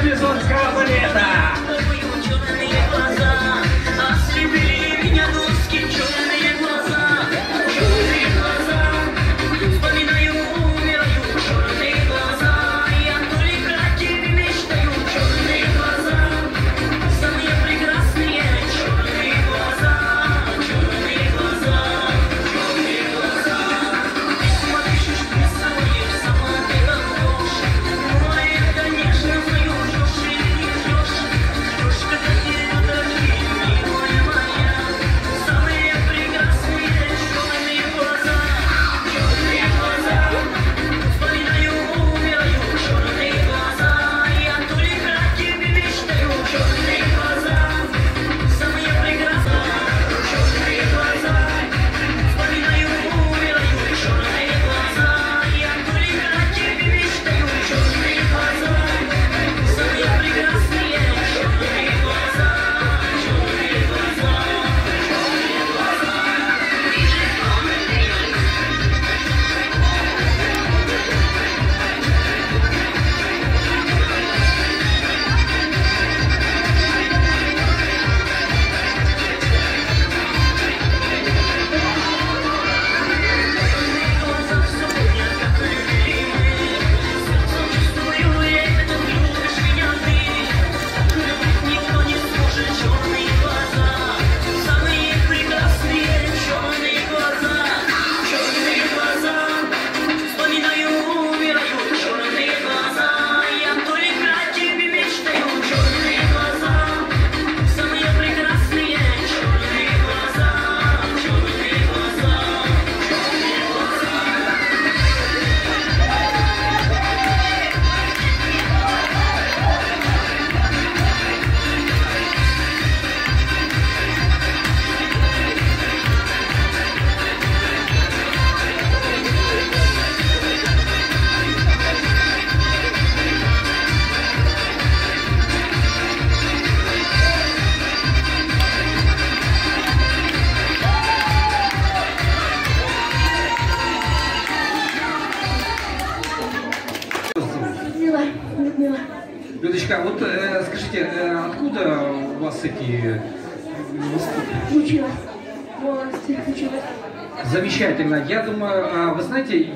Бизонского балета. Людочка, вот скажите, откуда у вас эти... Училась. Училась. Замечательно. Я думаю, вы знаете,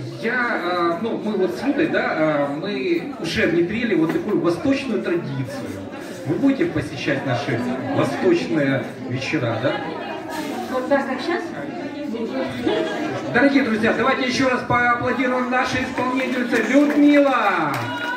мы вот с Людой, да, мы уже внедрили вот такую восточную традицию. Вы будете посещать наши восточные вечера, да? Вот так, как сейчас? Дорогие друзья, давайте еще раз поаплодируем нашей исполнительнице Людмила.